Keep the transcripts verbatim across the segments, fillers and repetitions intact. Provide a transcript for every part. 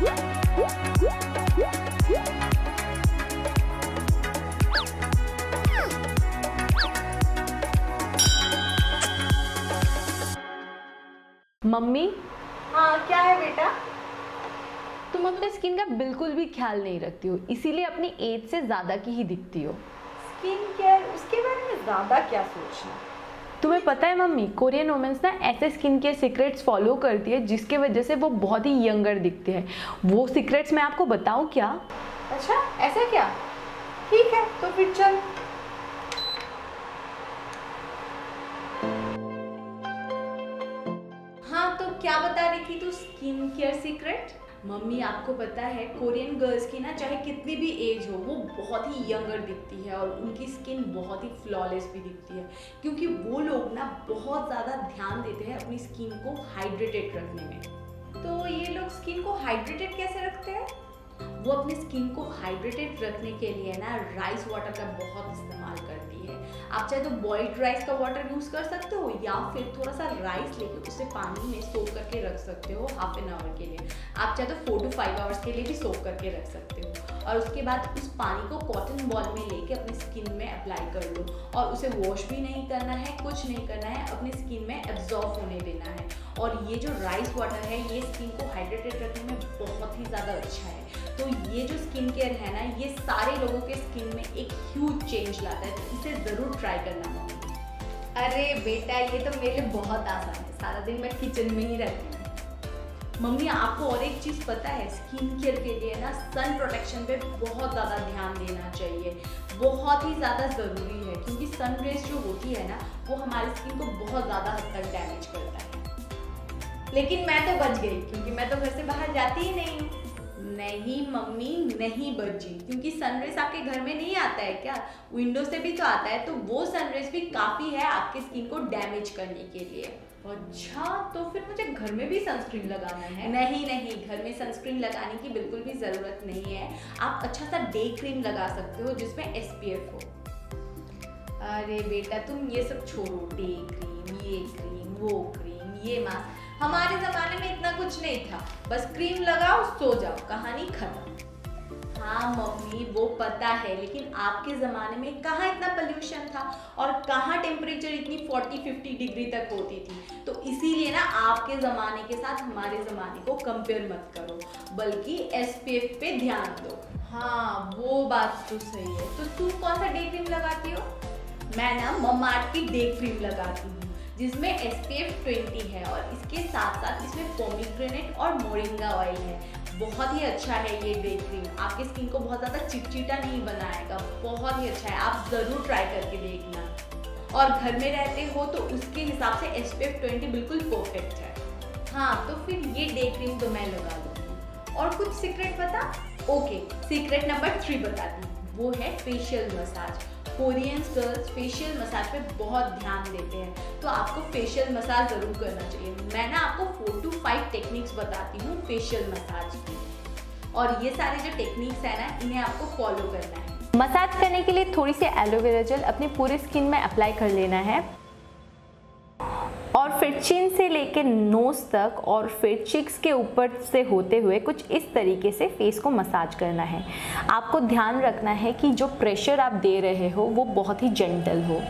Mummy. हाँ क्या है बेटा? तुम अपने स्किन का बिल्कुल भी ख्याल नहीं रखती हो, इसीलिए अपनी एज से ज्यादा की ही दिखती हो। स्किन केयर, उसके बारे में ज्यादा क्या सोचना। तुम्हें पता है मम्मी, कोरियन वुमेन्स ना ऐसे स्किन केयर सीक्रेट्स फॉलो करती है जिसके वजह से वो बहुत ही यंगर दिखते हैं। वो सीक्रेट्स मैं आपको बताऊं क्या? अच्छा ऐसा क्या? ठीक है तो फिर चल। हाँ तो क्या बता रही थी तू स्किन केयर सीक्रेट? मम्मी आपको पता है कोरियन गर्ल्स की ना चाहे कितनी भी एज हो वो बहुत ही यंगर दिखती है और उनकी स्किन बहुत ही फ्लॉलेस भी दिखती है, क्योंकि वो लोग ना बहुत ज़्यादा ध्यान देते हैं अपनी स्किन को हाइड्रेटेड रखने में। तो ये लोग स्किन को हाइड्रेटेड कैसे रखते हैं? वो अपनी स्किन को हाइड्रेटेड रखने के लिए ना राइस वाटर का बहुत इस्तेमाल करती है। आप चाहे तो बॉइल्ड राइस का वाटर यूज़ कर सकते हो या फिर थोड़ा सा राइस लेके उसे पानी में सोक करके रख सकते हो हाफ एन आवर के लिए। आप चाहे तो फोर टू फाइव आवर्स के लिए भी सोक करके रख सकते हो और उसके बाद उस पानी को कॉटन बॉल में लेके अपनी स्किन में अप्लाई कर लो और उसे वॉश भी नहीं करना है, कुछ नहीं करना है, अपनी स्किन में एब्जॉर्ब होने देना है। और ये जो राइस वाटर है ये स्किन को हाइड्रेटेड रखने में बहुत ही ज़्यादा अच्छा है। तो ये जो स्किन केयर है ना ये सारे लोगों के स्किन में एक ह्यूज चेंज लाता है, तो इसे ज़रूर ट्राई करना मम्मी। अरे बेटा ये तो मेरे लिए बहुत आसान है, सारा दिन मैं किचन में ही रहती हूँ। मम्मी आपको और एक चीज़ पता है, स्किन केयर के लिए ना सन प्रोटेक्शन पे बहुत ज़्यादा ध्यान देना चाहिए, बहुत ही ज़्यादा ज़रूरी है, क्योंकि सन रेज जो होती है ना वो हमारी स्किन को बहुत ज़्यादा हद तक डैमेज करता है। लेकिन मैं तो बच गई क्योंकि मैं तो घर से बाहर जाती ही नहीं हूँ। नहीं मम्मी नहीं बची, क्योंकि सनरेज आपके घर में नहीं आता है क्या, विंडो से भी तो आता है, तो वो सनरेज भी काफ़ी है आपकी स्किन को डैमेज करने के लिए। अच्छा तो फिर मुझे घर में भी सनस्क्रीन लगाना है? नहीं नहीं, घर में सनस्क्रीन लगाने की बिल्कुल भी ज़रूरत नहीं है। आप अच्छा सा डे क्रीम लगा सकते हो जिसमें एस पी एफ हो। अरे बेटा तुम ये सब छोड़ो, डे क्रीम, ये क्रीम, वो क्रीम, ये मास्क। हमारे ज़माने में इतना कुछ नहीं था, बस क्रीम लगाओ सो जाओ, कहानी खत्म। हाँ मम्मी वो पता है, लेकिन आपके ज़माने में कहाँ इतना पोल्यूशन था और कहाँ टेम्परेचर इतनी फोर्टी फिफ्टी डिग्री तक होती थी। तो इसीलिए ना आपके ज़माने के साथ हमारे ज़माने को कंपेयर मत करो, बल्कि एस पी एफ पे ध्यान दो। हाँ वो बात तो सही है। तो तू कौन सा डे क्रीम लगाती हो? मैं ना ममाअर्थ की डे क्रीम लगाती हूँ जिसमें एस पी एफ ट्वेंटी है और इसके साथ साथ इसमें पोमीग्रेनेट और मोरिंगा ऑयल है। बहुत ही अच्छा है ये डे क्रीम, आपकी स्किन को बहुत ज़्यादा चिटचिटा नहीं बनाएगा, बहुत ही अच्छा है, आप ज़रूर ट्राई करके देखना। और घर में रहते हो तो उसके हिसाब से एस पी एफ ट्वेंटी बिल्कुल परफेक्ट है। हाँ तो फिर ये डे क्रीम तो मैं लगा लूँगी। और कुछ सीक्रेट बता। ओके सीक्रेट नंबर थ्री बताती हूँ, वो है facial massage. Koreans girls facial massage पे बहुत ध्यान देते हैं, तो आपको फेशियल मसाज ज़रूर करना चाहिए। मैं ना आपको फोर टू फाइव टेक्निक्स बताती हूँ फेशियल मसाज की, और ये सारे जो टेक्निक्स है ना इन्हें आपको फॉलो करना है। मसाज करने के लिए थोड़ी सी एलोवेरा जेल अपनी पूरी स्किन में अप्लाई कर लेना है और फिर चिन से लेकर नोज तक और फिर चिक्स के ऊपर से होते हुए कुछ इस तरीके से फेस को मसाज करना है। आपको ध्यान रखना है कि जो प्रेशर आप दे रहे हो वो बहुत ही जेंटल हो।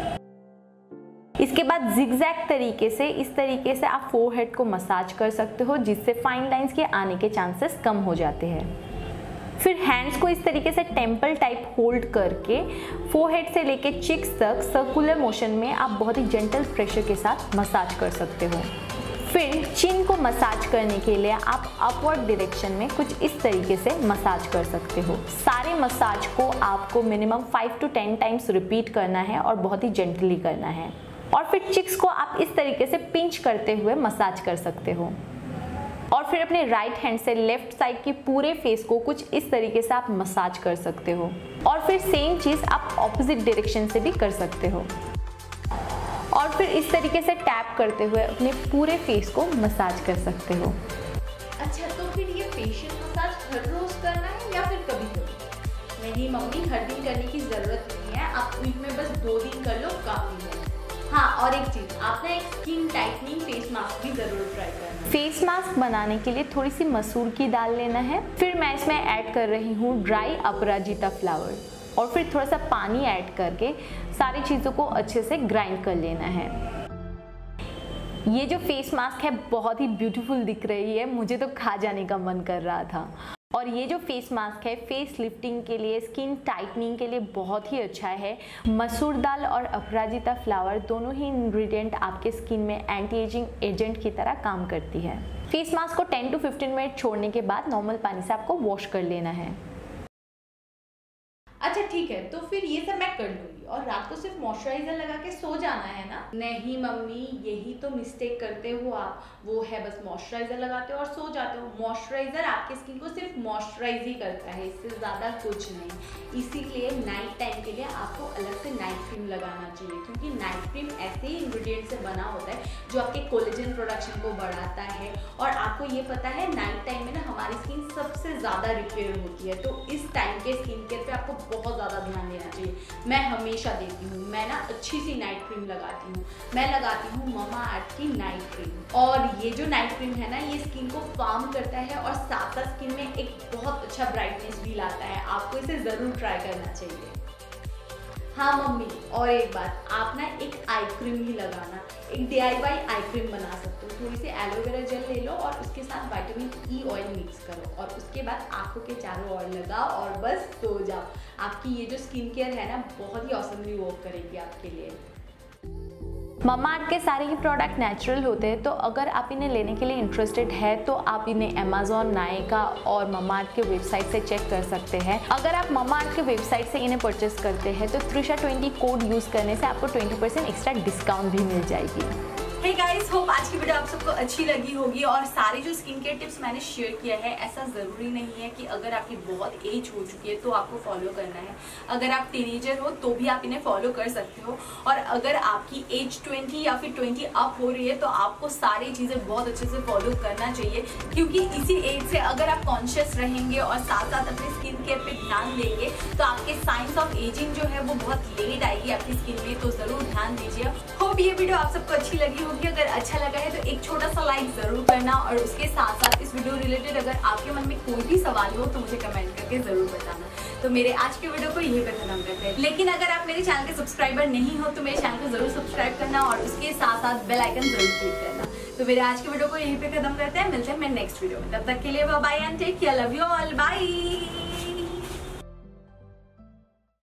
इसके बाद जिगजैग तरीके से इस तरीके से आप फोरहेड को मसाज कर सकते हो, जिससे फाइन लाइंस के आने के चांसेस कम हो जाते हैं। फिर हैंड्स को इस तरीके से टेम्पल टाइप होल्ड करके फोरहेड से लेके चिक्स तक सर्कुलर मोशन में आप बहुत ही जेंटल प्रेशर के साथ मसाज कर सकते हो। फिर चिन को मसाज करने के लिए आप अपवर्ड डायरेक्शन में कुछ इस तरीके से मसाज कर सकते हो। सारे मसाज को आपको minimum five to ten times repeat करना है और बहुत ही जेंटली करना है। और फिर चिक्स को आप इस तरीके से पिंच करते हुए मसाज कर सकते हो। और फिर अपने राइट हैंड से लेफ्ट साइड के पूरे फेस को कुछ इस तरीके से आप मसाज कर सकते हो। और फिर सेम चीज़ आप ऑपोजिट डायरेक्शन से भी कर सकते हो। और फिर इस तरीके से टैप करते हुए अपने पूरे फेस को मसाज कर सकते हो। अच्छा तो फिर ये फेशियल मसाज हर रोज करना है या फिर कभी कभी? नहीं मम्मी हर दिन करने की ज़रूरत नहीं है, आप वीक में बस दो दिन कर लो काफ़ी है। हाँ, और एक चीज, आप ना एक स्किन टाइटनिंग फेस मास्क भी जरूर ट्राई करना। फेस मास्क बनाने के लिए थोड़ी सी मसूर की दाल लेना है, फिर मैं इसमें ऐड कर रही हूँ ड्राई अपराजिता फ्लावर और फिर थोड़ा सा पानी ऐड करके सारी चीज़ों को अच्छे से ग्राइंड कर लेना है। ये जो फेस मास्क है बहुत ही ब्यूटीफुल दिख रही है, मुझे तो खा जाने का मन कर रहा था। और ये जो फेस मास्क है फेस लिफ्टिंग के लिए, स्किन टाइटनिंग के लिए बहुत ही अच्छा है। मसूर दाल और अपराजिता फ्लावर दोनों ही इंग्रेडिएंट आपके स्किन में एंटी एजिंग एजेंट की तरह काम करती है। फेस मास्क को टेन टू फिफ्टीन मिनट छोड़ने के बाद नॉर्मल पानी से आपको वॉश कर लेना है। अच्छा ठीक है, तो फिर ये सब मैं कर लूंगी और रात को सिर्फ मॉइस्चराइजर लगा के सो जाना है ना? नहीं मम्मी, यही तो मिस्टेक करते हो आप। वो है बस मॉइस्चराइजर लगाते हो और सो जाते हो। मॉइस्चराइजर आपके स्किन को सिर्फ मॉइस्चराइज ही करता है, इससे ज़्यादा कुछ नहीं। इसीलिए नाइट टाइम के लिए आपको अलग से नाइट क्रीम लगाना चाहिए, क्योंकि नाइट क्रीम ऐसे ही इंग्रेडिएंट से बना होता है जो आपके कोलेजन प्रोडक्शन को बढ़ाता है। और आपको ये पता है नाइट टाइम में ना हमारी स्किन सबसे ज़्यादा रिपेयर होती है, तो इस टाइम के स्किन केयर पे आपको बहुत ज़्यादा ध्यान देना चाहिए। मैं हमेशा देती हूँ, मैं ना अच्छी सी नाइट क्रीम लगाती हूँ। मैं लगाती हूँ ममा अर्थ की नाइट क्रीम, और ये जो नाइट क्रीम है ना ये स्किन को फार्म करता है और साथ साथ स्किन में एक बहुत अच्छा ब्राइटनेस भी लाता है। आपको इसे ज़रूर ट्राई करना चाहिए। हाँ मम्मी, और एक बात, आप ना एक आई क्रीम ही लगाना, एक D I Y eye cream बना सकते हो। थोड़ी सी एलोवेरा जेल ले लो और उसके साथ विटामिन ई ऑयल मिक्स करो और उसके बाद आंखों के चारों ओर लगाओ और बस सो जाओ। आपकी ये जो स्किन केयर है ना बहुत ही ऑसमली वर्क करेगी आपके लिए। ममाअर्थ के सारे ही प्रोडक्ट नेचुरल होते हैं, तो अगर आप इन्हें लेने के लिए इंटरेस्टेड है तो आप इन्हें अमेजोन, नायका और ममाअर्थ के वेबसाइट से चेक कर सकते हैं। अगर आप ममाअर्थ के वेबसाइट से इन्हें परचेस करते हैं तो त्रिशा ट्वेंटी कोड यूज़ करने से आपको ट्वेंटी परसेंट एक्स्ट्रा डिस्काउंट भी मिल जाएगी। हे गाइस, होप आज की वीडियो आप सबको अच्छी लगी होगी। और सारे जो स्किन केयर टिप्स मैंने शेयर किया है, ऐसा ज़रूरी नहीं है कि अगर आपकी बहुत एज हो चुकी है तो आपको फॉलो करना है। अगर आप टीनेजर हो तो भी आप इन्हें फॉलो कर सकते हो, और अगर आपकी एज ट्वेंटी या फिर ट्वेंटी अप हो रही है तो आपको सारी चीज़ें बहुत अच्छे से फॉलो करना चाहिए, क्योंकि इसी एज से अगर आप कॉन्शियस रहेंगे और साथ साथ अपने स्किन केयर पे ध्यान देंगे तो आपके साइंस ऑफ एजिंग जो है वो बहुत लेट आएगी आपकी स्किन में, तो ज़रूर ध्यान दीजिए। होप ये वीडियो आप सबको अच्छी लगी होगी। अगर अच्छा लगा है तो एक छोटा सा लाइक जरूर करना, और उसके साथ साथ इस वीडियो रिलेटेड अगर आपके मन में कोई भी सवाल हो तो मुझे कमेंट करके जरूर बताना। तो मेरे आज के वीडियो को यहीं पर खत्म करते हैं, लेकिन अगर आप मेरे चैनल के सब्सक्राइबर नहीं हो तो मेरे चैनल को जरूर सब्सक्राइब करना और उसके साथ साथ बेल आइकन जरूर क्लिक करना। तो मेरे आज के वीडियो को यहीं पे खत्म करते हैं, मिलते हैं मैं नेक्स्ट वीडियो में। तब तक के लिए bye bye and take care, love you all, bye.